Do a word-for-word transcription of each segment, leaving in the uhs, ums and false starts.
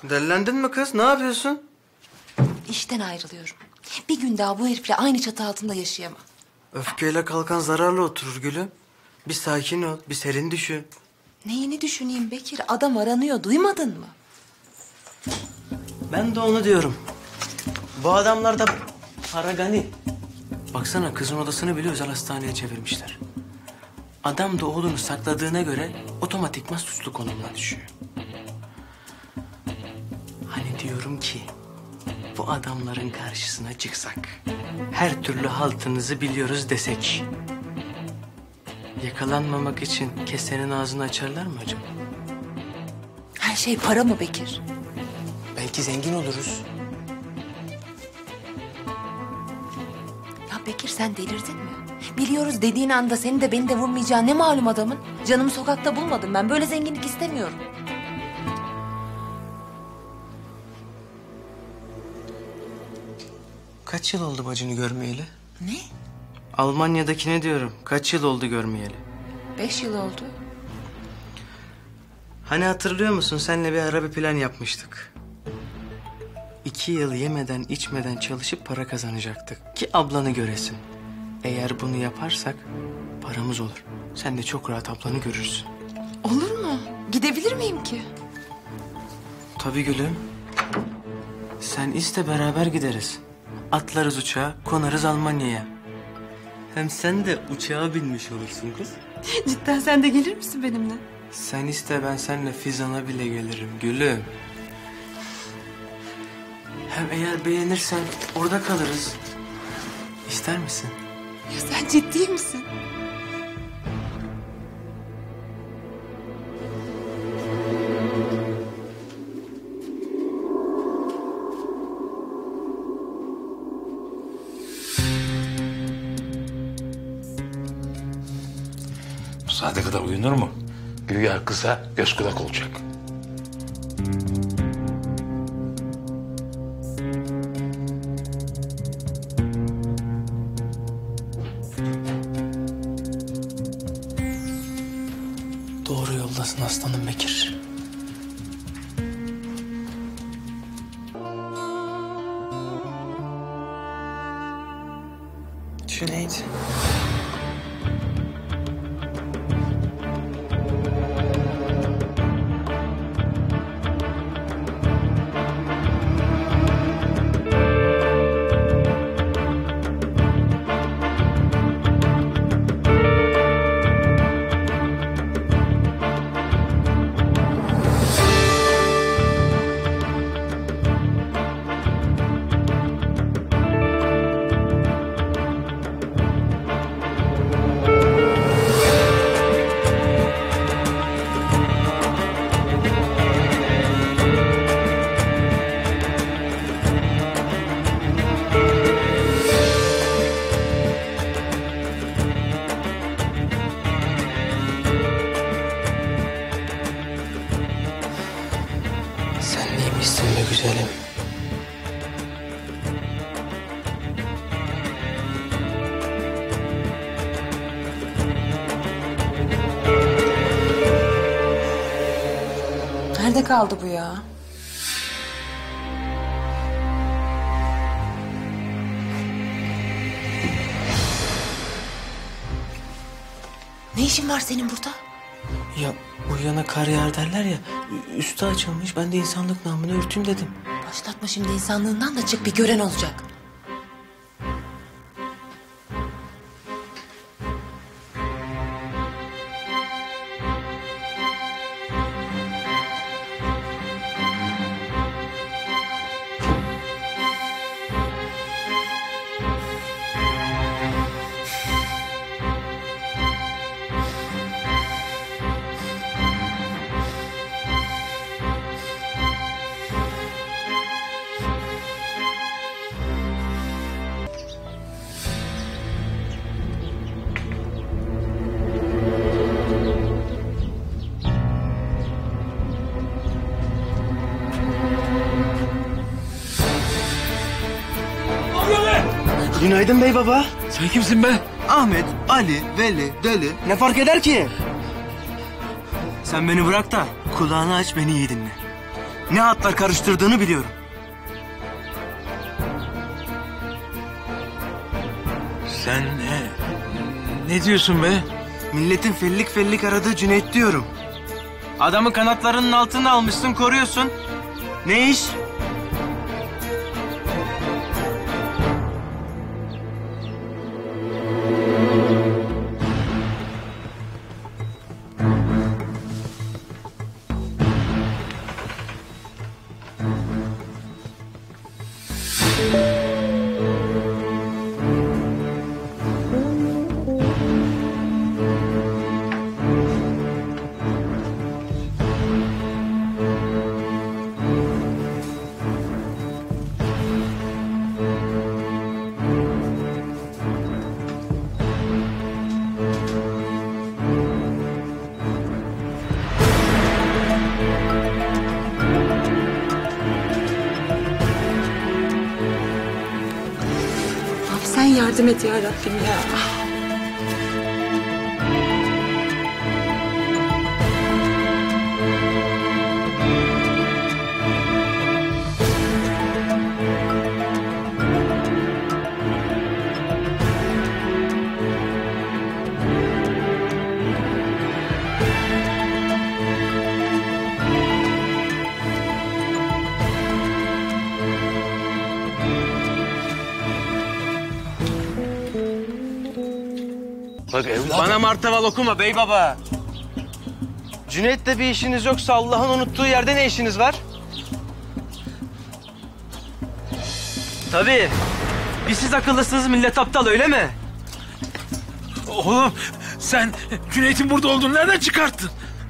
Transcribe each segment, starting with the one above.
Dellendin mi kız? Ne yapıyorsun? İşten ayrılıyorum. Bir gün daha bu herifle aynı çatı altında yaşayamam. Öfkeyle kalkan zararla oturur gülüm. Bir sakin ol, bir serin düşün. Neyini düşüneyim Bekir? Adam aranıyor, duymadın mı? Ben de onu diyorum. Bu adamlar da para gani. Baksana kızın odasını bile özel hastaneye çevirmişler. Adam da oğlunu sakladığına göre otomatikman suçlu konumuna düşüyor. Hani diyorum ki bu adamların karşısına çıksak, her türlü haltınızı biliyoruz desek, yakalanmamak için kesenin ağzını açarlar mı acaba? Her şey para mı Bekir? Belki zengin oluruz. Ya Bekir sen delirdin mi? Biliyoruz dediğin anda seni de beni de vurmayacağı ne malum adamın? Canımı sokakta bulmadım ben. Böyle zenginlik istemiyorum. Kaç yıl oldu bacını görmeyeli? Ne? Almanya'dakine diyorum. Kaç yıl oldu görmeyeli? Beş yıl oldu. Hani hatırlıyor musun? Seninle bir ara bir plan yapmıştık. İki yıl yemeden içmeden çalışıp para kazanacaktık. Ki ablanı göresin. Eğer bunu yaparsak paramız olur. Sen de çok rahat ablanı görürsün. Olur mu? Gidebilir miyim ki? Tabii gülüm. Sen iste beraber gideriz. Atlarız uçağa, konarız Almanya'ya. Hem sen de uçağa binmiş olursun kız. Cidden sen de gelir misin benimle? Sen iste ben seninle Fizan'a bile gelirim gülüm. Hem eğer beğenirsen orada kalırız. İster misin? Ya sen ciddi misin? Bu saate kadar uyunur mu? Güya kıza göz kulak olacak. Doğru yoldasın aslanım Bekir. Cüneyt. Sen neymişsin be güzelim? Nerede kaldı bu ya? Ne işin var senin burada? Ya uyuyana kar yağar derler ya. Üstü açılmış ben de insanlık namını örteyim dedim. Başlatma şimdi insanlığından da çık bir gören olacak. Günaydın bey baba. Sen kimsin be? Ahmet, Ali, Veli, Deli. Ne fark eder ki? Sen beni bırak da kulağını aç beni iyi dinle. Ne hatlar karıştırdığını biliyorum. Sen ne, ne diyorsun be? Milletin fellik fellik aradığı Cüneyt diyorum. Adamı kanatlarının altına almışsın, koruyorsun. Ne iş? Sen yardım et ya Rabbim ya. Bak evladım. Bana martaval okuma bey baba. Cüneyt'le bir işiniz yoksa Allah'ın unuttuğu yerde ne işiniz var? Tabii. Bir siz akıllısınız, millet aptal, öyle mi? Oğlum sen Cüneyt'in burada olduğunu nereden çıkarttın?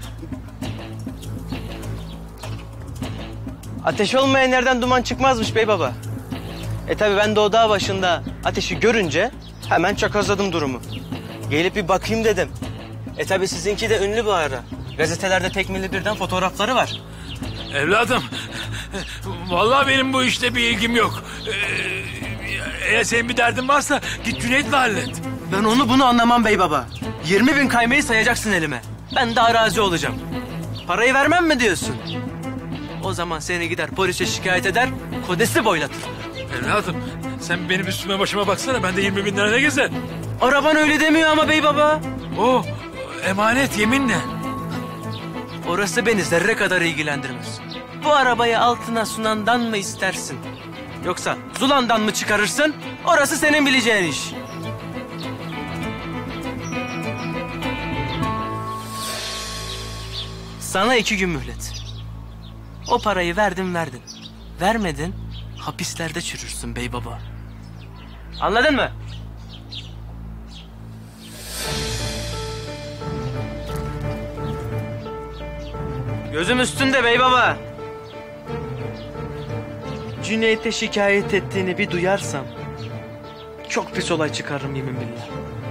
Ateş olmayan yerden duman çıkmazmış bey baba. E tabii ben de o dağ başında ateşi görünce hemen çakazladım durumu. Gelip bir bakayım dedim. E tabii sizinki de ünlü bu ara. Gazetelerde tekmili birden fotoğrafları var. Evladım, vallahi benim bu işte bir ilgim yok. Ee, eğer senin bir derdin varsa git Cüneyt'le hallet. Ben onu bunu anlamam bey baba. Yirmi bin kaymayı sayacaksın elime. Ben de arazi olacağım. Parayı vermem mi diyorsun? O zaman seni gider polise şikayet eder, kodesi boylatır. Evladım, sen benim üstüme başıma baksana, ben de yirmi bin lira ne gezer? Araban öyle demiyor ama bey baba. O emanet, yeminle. Orası beni zerre kadar ilgilendirmez. Bu arabayı altına sunandan mı istersin? Yoksa Zulan'dan mı çıkarırsın? Orası senin bileceğin iş. Sana iki gün mühlet. O parayı verdin verdin. Vermedin, hapislerde çürürsün bey baba. Anladın mı? Gözüm üstünde bey baba. Cüneyt'e şikayet ettiğini bir duyarsam çok pis olay çıkarırım yemin billah.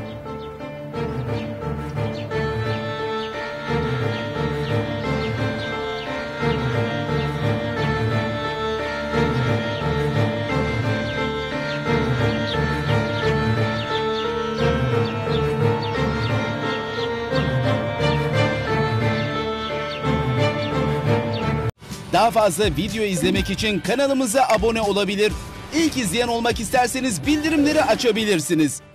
Daha fazla video izlemek için kanalımıza abone olabilir. İlk izleyen olmak isterseniz bildirimleri açabilirsiniz.